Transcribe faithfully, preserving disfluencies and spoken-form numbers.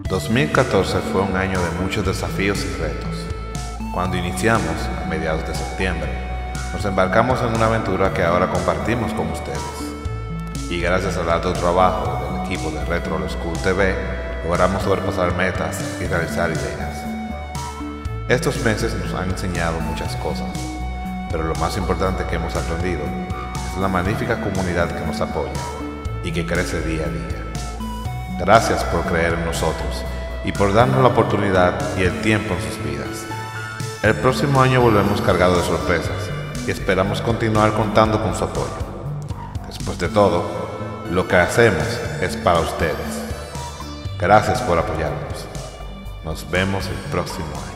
dos mil catorce fue un año de muchos desafíos y retos. Cuando iniciamos, a mediados de septiembre, nos embarcamos en una aventura que ahora compartimos con ustedes. Y gracias al arduo trabajo del equipo de Retro Old School T V, logramos sobrepasar metas y realizar ideas. Estos meses nos han enseñado muchas cosas, pero lo más importante que hemos aprendido es la magnífica comunidad que nos apoya y que crece día a día. Gracias por creer en nosotros y por darnos la oportunidad y el tiempo en sus vidas. El próximo año volvemos cargados de sorpresas y esperamos continuar contando con su apoyo. Después de todo, lo que hacemos es para ustedes. Gracias por apoyarnos. Nos vemos el próximo año.